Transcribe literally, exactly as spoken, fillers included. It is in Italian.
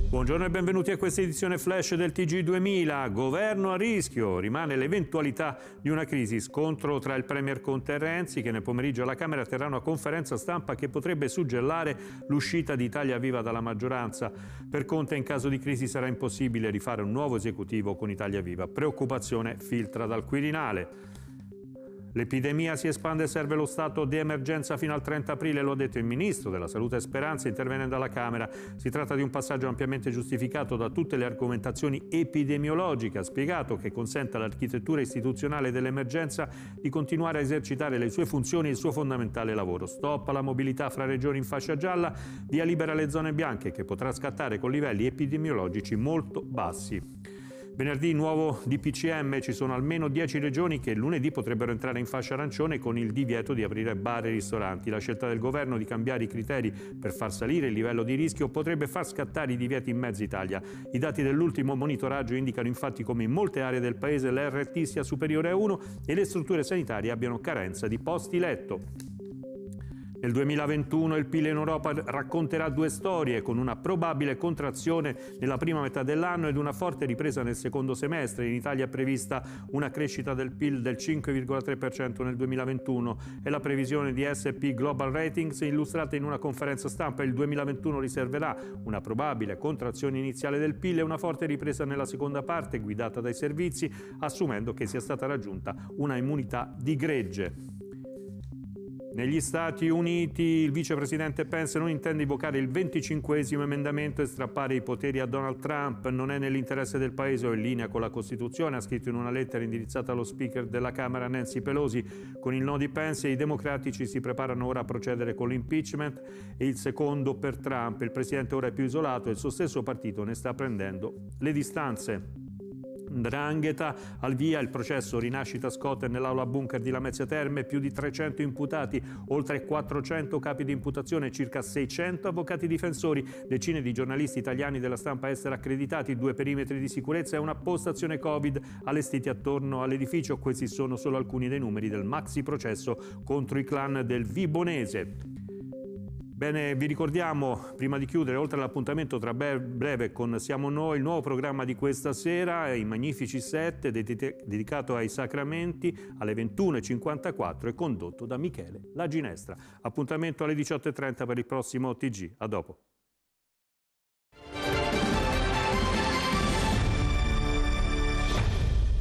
Buongiorno e benvenuti a questa edizione flash del T G duemila. Governo a rischio, rimane l'eventualità di una crisi. Scontro tra il Premier Conte e Renzi, che nel pomeriggio alla Camera terrà una conferenza stampa che potrebbe suggellare l'uscita di Italia Viva dalla maggioranza. Per Conte in caso di crisi sarà impossibile rifare un nuovo esecutivo con Italia Viva. Preoccupazione filtra dal Quirinale. L'epidemia si espande e serve lo stato di emergenza fino al trenta aprile, lo ha detto il Ministro della Salute Speranza intervenendo alla Camera. Si tratta di un passaggio ampiamente giustificato da tutte le argomentazioni epidemiologiche. Ha spiegato che consente all'architettura istituzionale dell'emergenza di continuare a esercitare le sue funzioni e il suo fondamentale lavoro. Stop alla mobilità fra regioni in fascia gialla, via libera alle zone bianche, che potrà scattare con livelli epidemiologici molto bassi. Venerdì nuovo D P C M, ci sono almeno dieci regioni che lunedì potrebbero entrare in fascia arancione con il divieto di aprire bar e ristoranti. La scelta del governo di cambiare i criteri per far salire il livello di rischio potrebbe far scattare i divieti in mezza Italia. I dati dell'ultimo monitoraggio indicano infatti come in molte aree del paese l'R T sia superiore a uno e le strutture sanitarie abbiano carenza di posti letto. Nel duemilaventuno il P I L in Europa racconterà due storie, con una probabile contrazione nella prima metà dell'anno ed una forte ripresa nel secondo semestre. In Italia è prevista una crescita del P I L del cinque virgola tre per cento nel duemilaventuno e la previsione di S and P Global Ratings illustrata in una conferenza stampa. Il duemilaventuno riserverà una probabile contrazione iniziale del P I L e una forte ripresa nella seconda parte guidata dai servizi, assumendo che sia stata raggiunta una immunità di gregge. Negli Stati Uniti il vicepresidente Pence non intende invocare il venticinquesimo emendamento e strappare i poteri a Donald Trump. Non è nell'interesse del paese o in linea con la Costituzione, ha scritto in una lettera indirizzata allo speaker della Camera Nancy Pelosi. Con il no di Pence i democratici si preparano ora a procedere con l'impeachment e il secondo per Trump. Il presidente ora è più isolato e il suo stesso partito ne sta prendendo le distanze. 'Ndrangheta, al via il processo Rinascita Scotter nell'aula bunker di Lamezia Terme, più di trecento imputati, oltre quattrocento capi di imputazione, circa seicento avvocati difensori, decine di giornalisti italiani della stampa estera accreditati, due perimetri di sicurezza e una postazione Covid allestiti attorno all'edificio. Questi sono solo alcuni dei numeri del maxi processo contro i clan del Vibonese. Bene, vi ricordiamo, prima di chiudere, oltre all'appuntamento tra breve con Siamo Noi, il nuovo programma di questa sera, i Magnifici Sette, dedicato ai sacramenti, alle ventuno e cinquantaquattro e condotto da Michele La Ginestra. Appuntamento alle diciotto e trenta per il prossimo T G. A dopo.